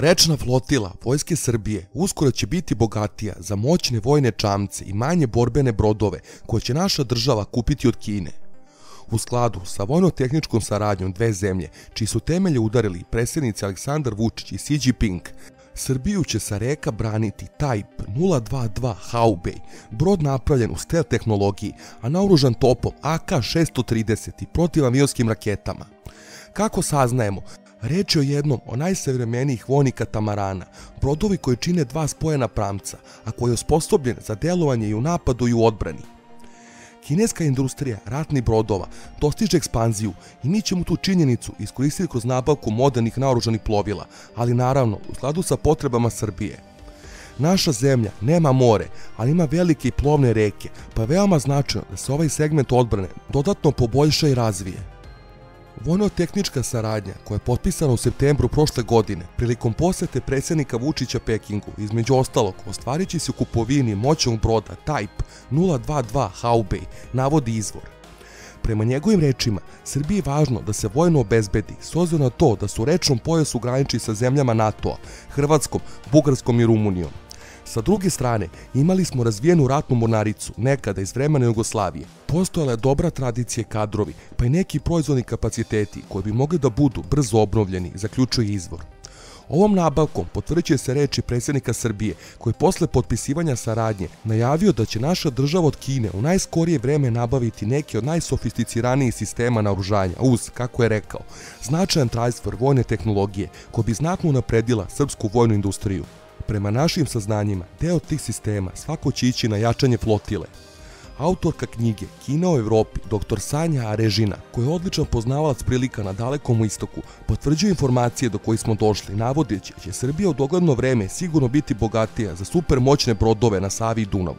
Rečna flotila Vojske Srbije uskoro će biti bogatija za moćne vojne čamce i manje borbene brodove koje će naša država kupiti od Kine. U skladu sa vojno-tehničkom saradnjom dve zemlje, čiji su temelje udarili predsjednici Aleksandar Vučić i Xi Jinping, Srbiju će sa reka braniti Type 022 Haubei, brod napravljen u stealth tehnologiji, a naoružan topom AK-630 i protivavionskim raketama. Kako saznajemo, reč je o jednom od najsavremenijih vojnih katamarana, brodovi koji čine dva spojena pramca, a koji je osposobljen za delovanje i u napadu i u odbrani. Kineska industrija ratnih brodova dostiže ekspanziju i mi ćemo tu činjenicu iskoristiti kroz nabavku modernih naoružanih plovila, ali naravno u skladu sa potrebama Srbije. Naša zemlja nema more, ali ima velike i plovne reke, pa je veoma značajno da se ovaj segment odbrane dodatno poboljša i razvije. Vojno-tehnička saradnja koja je potpisana u septembru prošle godine prilikom posete predsjednika Vučića Pekingu, između ostalog, ostvarit će se u kupovini moćnog broda Type 022 Haubei, navodi izvor. Prema njegovim rečima, Srbiji je važno da se vojno obezbedi, s obzirom na to da su u rečnom pojasu graniči sa zemljama NATO-a, Hrvatskom, Bugarskom i Rumunijom. Sa druge strane, imali smo razvijenu ratnu mornaricu, nekada iz vremena Jugoslavije. Postojala je dobra tradicija kadrovi, pa i neki proizvodni kapaciteti koji bi mogli da budu brzo obnovljeni, zaključuje izvor. Ovom nabavkom potvrdit će se reči predsjednika Srbije, koji posle potpisivanja saradnje najavio da će naša država od Kine u najskorije vreme nabaviti neke od najsofisticiranijih sistema naoružanja uz, kako je rekao, značajan transfer vojne tehnologije koja bi znatno unapredila srpsku vojnu industriju. Prema našim saznanjima, deo tih sistema svako će ići na jačanje flotile. Autorka knjige Kina u Evropi, dr. Sanja Arežina, koja je odličan poznavalac prilika na Dalekom istoku, potvrđuje informacije do kojih smo došli, navodeći da će Srbija u dogledno vreme sigurno biti bogatija za super moćne brodove na Savi i Dunavu.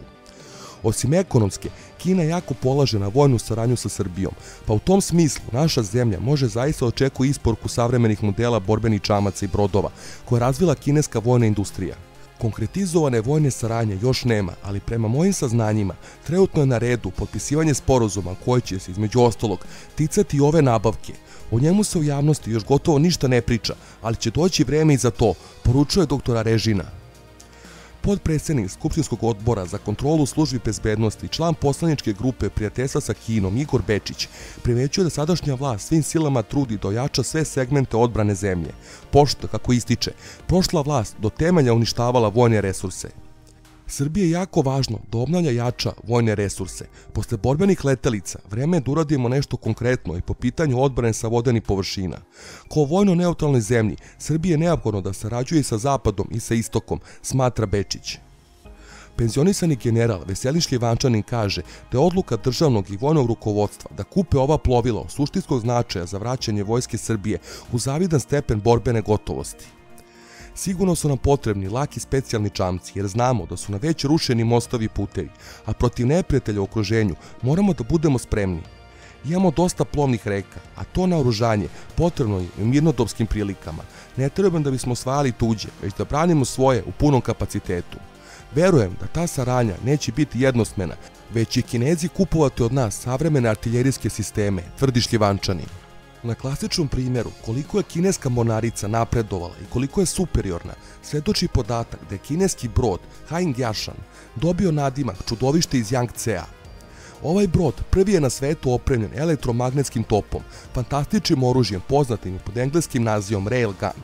Osim ekonomske, Kina jako polaže na vojnu saradnju sa Srbijom, pa u tom smislu naša zemlja može zaista očekuje isporuku savremenih modela borbenih čamaca i brodova koje je razvila kineska vojna industrija. Konkretizovane vojne saradnje još nema, ali prema mojim saznanjima trenutno je na redu potpisivanje sporazuma koje će se između ostalog ticati i ove nabavke. O njemu se u javnosti još gotovo ništa ne priča, ali će doći vreme i za to, poručuje dr. Arežina. Podpredsednik Skupštinskog odbora za kontrolu službi bezbednosti i član poslaničke grupe prijateljstva sa Kinom Igor Bečić primećuje da sadašnja vlast svim silama trudi da ojača sve segmente odbrane zemlje, pošto, kako ističe, prošla vlast do temelja uništavala vojne resurse. Srbiji je jako važno da obnavlja jača vojne resurse. Posle borbenih letelica, vreme je da uradimo nešto konkretno i po pitanju odbrane sa vodenih površina. Kao vojno neutralnoj zemlji, Srbiji je neophodno da sarađuje i sa Zapadom i sa Istokom, smatra Bečić. Penzionisani general Veselin Šljivančanin kaže da je odluka državnog i vojnog rukovodstva da kupe ova plovila od suštinskog značaja za vraćanje Vojske Srbije u zavidan stepen borbene gotovosti. Sigurno su nam potrebni laki specijalni čamci jer znamo da su na već rušeni mostovi i putevi, a protiv neprijatelja u okruženju moramo da budemo spremni. Imamo dosta plovnih reka, a to naoružanje potrebno je u mirnodopskim prilikama. Ne trebam da bismo osvajali tuđe, već da branimo svoje u punom kapacitetu. Verujem da ta saradnja neće biti jednosmena, već će Kinezi kupovati od nas savremene artiljerijske sisteme, tvrdi Šljivančanin. Na klasičnom primjeru koliko je kineska mornarica napredovala i koliko je superiorna, svedoči podatak da je kineski brod Haiyang Yashan dobio nadimak čudovište iz Jangcea. Ovaj brod prvi je na svetu opremljen elektromagnetskim topom, fantastičnim oružjem poznatim pod engleskim nazivom Railgun.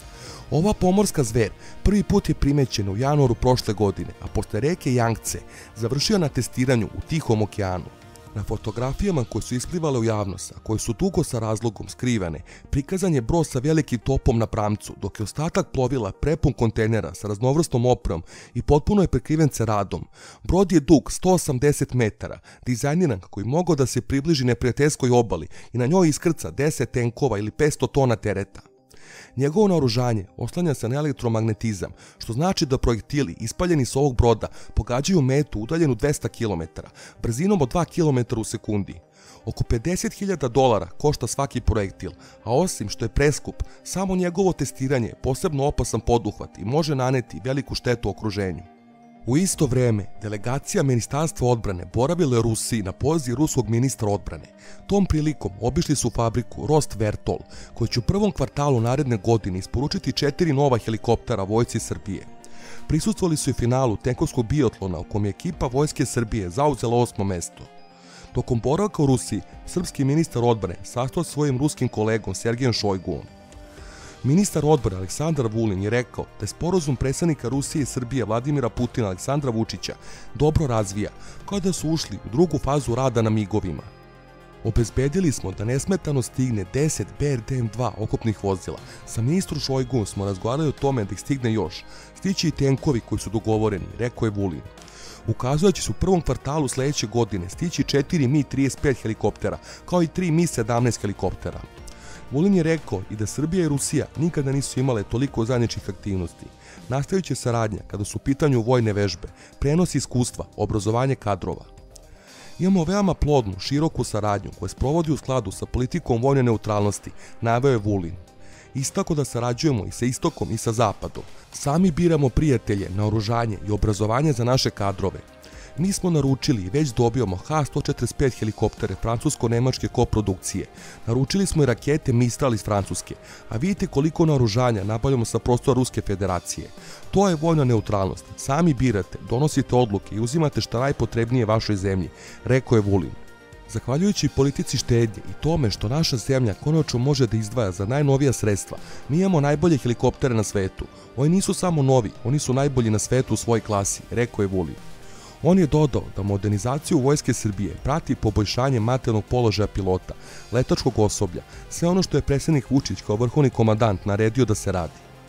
Ova pomorska zver prvi put je primećena u januaru prošle godine, a posle reke Jangce završio na testiranju u Tihom okeanu. Na fotografijama koje su isplivale u javnost, a koje su dugo sa razlogom skrivane, prikazan je brod sa velikim topom na pramcu, dok je ostatak plovila prepun kontejnera sa raznovrsnom opremom i potpuno je prekriven ceradom. Brod je dug 180 metara, dizajniran kako je mogao da se približi neprijateljskoj obali i na njoj iskrca 10 tenkova ili 500 tona tereta. Njegovo naoružanje oslanja se na elektromagnetizam, što znači da projektili ispaljeni s ovog broda pogađaju metu udaljenu 200 km, brzinom od 2 km u sekundi. Oko $50.000 košta svaki projektil, a osim što je preskup, samo njegovo testiranje je posebno opasan poduhvat i može naneti veliku štetu okruženju. U isto vreme, delegacija Ministarstva odbrane boravila je u Rusiji na poziv ruskog ministra odbrane. Tom prilikom obišli su fabriku Rostvertol, koja će u prvom kvartalu naredne godine isporučiti 4 nova helikoptera vojsci Srbije. Prisustvovali su i finalu tenkovskog biatlona u kom je ekipa vojske Srbije zauzela 8. mesto. Tokom boravka u Rusiji, srpski ministar odbrane sastao se svojim ruskim kolegom Sergejem Šojguom. Ministar odbrane Aleksandar Vulin je rekao da je sporazum predsjednika Rusije i Srbije Vladimira Putina i Aleksandra Vučića dobro razvija, kao da su ušli u drugu fazu rada na migovima. Obezbedili smo da nesmetano stigne 10 BRDM-2 oklopnih vozila. Sa ministrom Šojgum smo razgovarali o tome da ih stigne još. Stići i tenkovi koji su dogovoreni, rekao je Vulin. Ukazuje da će se u prvom kvartalu sledeće godine stići 4 Mi-35 helikoptera, kao i 3 Mi-17 helikoptera. Vulin je rekao i da Srbija i Rusija nikada nisu imale toliko zajedničkih aktivnosti. Nastavit će saradnja kada su u pitanju vojne vežbe, prenos iskustva, obrazovanje kadrova. Imamo veoma plodnu, široku saradnju koja se provodi u skladu sa politikom vojne neutralnosti, naveo je Vulin. Istako da sarađujemo i sa istokom i sa zapadom. Sami biramo prijatelje, naoružanje i obrazovanje za naše kadrove. Mi smo naručili i već dobijamo H-145 helikoptere francusko-nemačke koprodukcije. Naručili smo i rakete Mistral iz Francuske, a vidite koliko naoružanja nabavljamo sa prostora Ruske federacije. To je vojna neutralnost. Sami birate, donosite odluke i uzimate šta najpotrebnije vašoj zemlji, rekao je Vulin. Zahvaljujući politici štednje i tome što naša zemlja konačno može da izdvaja za najnovija sredstva, mi imamo najbolje helikoptere na svetu. Oni nisu samo novi, oni su najbolji na svetu u svojoj klasi, rekao je Vulin. On je dodao da modernizaciju vojske Srbije prati poboljšanje materijalnog položaja pilota, letačkog osoblja, sve ono što je predsjednik Vučić kao vrhovni komandant naredio da se radi.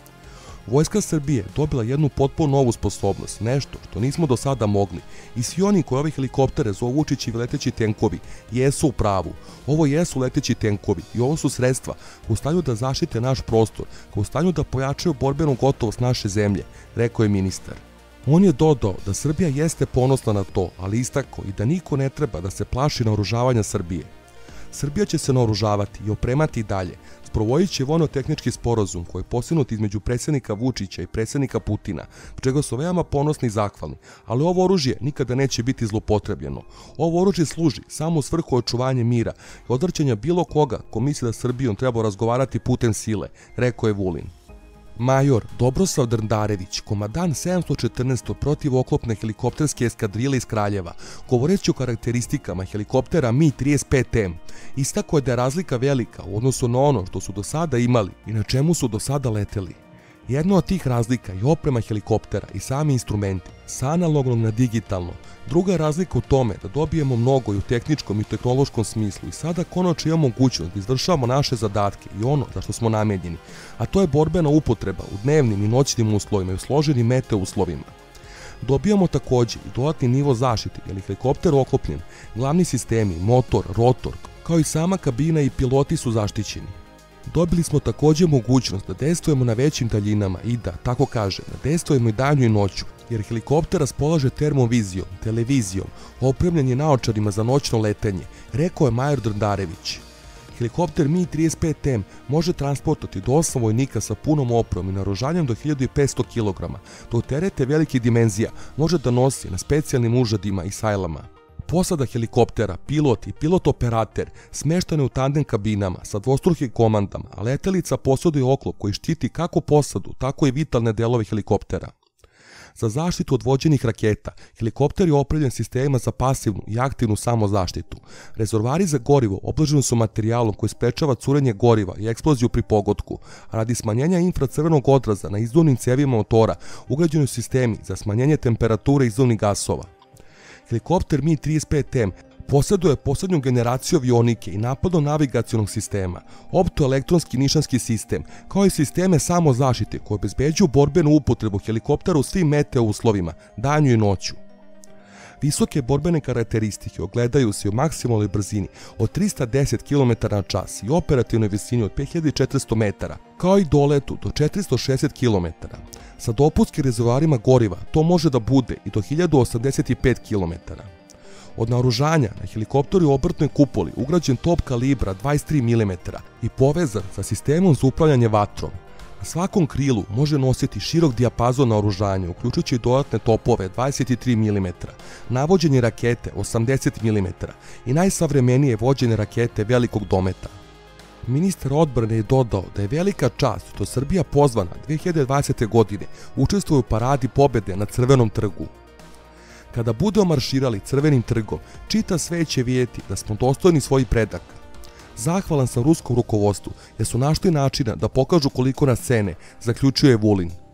Vojska Srbije dobila jednu potpuno novu sposobnost, nešto što nismo do sada mogli, i svi oni koji ove helikoptere zovu Vučićevi leteći tenkovi jesu u pravu. Ovo jesu leteći tenkovi i ovo su sredstva koja u stanju da zaštite naš prostor, koja u stanju da pojačaju borbenu gotovost naše zemlje, rekao je ministar. On je dodao da Srbija jeste ponosna na to, ali istakao i da niko ne treba da se plaši naoružavanja Srbije. Srbija će se naoružavati i opremati i dalje. Sprovodit će vojno-tehnički sporazum koji je postignut između predsjednika Vučića i predsjednika Putina, po čega su veoma ponosni i zahvalni, ali ovo oružje nikada neće biti zlopotrebljeno. Ovo oružje služi samo u svrhu očuvanja mira i odvrćanja bilo koga ko misli da Srbijom treba razgovarati putem sile, rekao je Vulin. Major Dobrosav Drndarević, komandant 714. protivoklopne helikopterske eskadrile iz Kraljeva, govoreći o karakteristikama helikoptera Mi-35M, istakao je da je razlika velika u odnosu na ono što su do sada imali i na čemu su do sada leteli. Jedna od tih razlika je oprema helikoptera i sami instrumenti, sa analognog na digitalno. Druga je razlika u tome da dobijemo mnogo i u tehničkom i tehnološkom smislu i sada konačno imamo mogućnost da izvršavamo naše zadatke i ono za što smo namenjeni, a to je borbena upotreba u dnevnim i noćnim uslovima i u složenim meteo uslovima. Dobijamo takođe i dodatni nivo zaštite jer je helikopter oklopljen, glavni sistemi, motor, rotor, kao i sama kabina i piloti su zaštićeni. Dobili smo takođe mogućnost da dejstvujemo na većim daljinama i da, tako kaže, da dejstvujemo i danju i noću, jer helikopter raspolaže termovizijom, televizijom, opremljen je naočarima za noćno letenje, rekao je major Drndarević. Helikopter Mi-35M može transportovati do 8 vojnika sa punom opremom i naoružanjem do 1500 kg, dok terete velikih dimenzija može da nosi na specijalnim užadima i sajlama. Posada helikoptera, pilot i pilot-operater smeštane u tandem kabinama sa dvostrukim komandama, a letelica posjeduje oklop koji štiti kako posadu, tako i vitalne delove helikoptera. Za zaštitu od vođenih raketa, helikopter je opremljen sistemima za pasivnu i aktivnu samozaštitu. Rezervoari za gorivo obloženi su materijalom koji sprečava curenje goriva i eksploziju pri pogodku, a radi smanjenja infracrvenog odraza na izduvnim cevima motora ugrađeni su sistemi za smanjenje temperature izduvnih gasova. Helikopter Mi-35M posjeduje poslednju generaciju avionike i napadno-navigacionog sistema, optoelektronski nišanski sistem, kao i sisteme samozaštite koje obezbeđuju borbenu upotrebu helikoptera u svim meteo uslovima, danju i noću. Visoke borbene karakteristike ogledaju se u maksimalnoj brzini od 310 km/h i operativnoj visini od 5400 metara, kao i doletu do 460 km. Sa dopunskim rezervoarima goriva to može da bude i do 1085 km. Od naoružanja na helikopteru i obrtnoj kupoli ugrađen top kalibra 23 mm i povezan sa sistemom za upravljanje vatrom. Na svakom krilu može nositi širok dijapazon naoružanja, uključujući i dodatne topove 23 mm, navođenje rakete 80 mm i najsavremenije vođene rakete velikog dometa. Ministar odbrane je dodao da je velika čast što Srbija pozvana 2020. godine učestvuje u paradi pobjede na Crvenom trgu. Kada budemo marširali Crvenim trgom, čitav svet će vidjeti da smo dostojni svojih predaka. Zahvalan sam ruskom rukovodstvu jer su našli načina da pokažu koliko nas cene, zaključuje Vulin.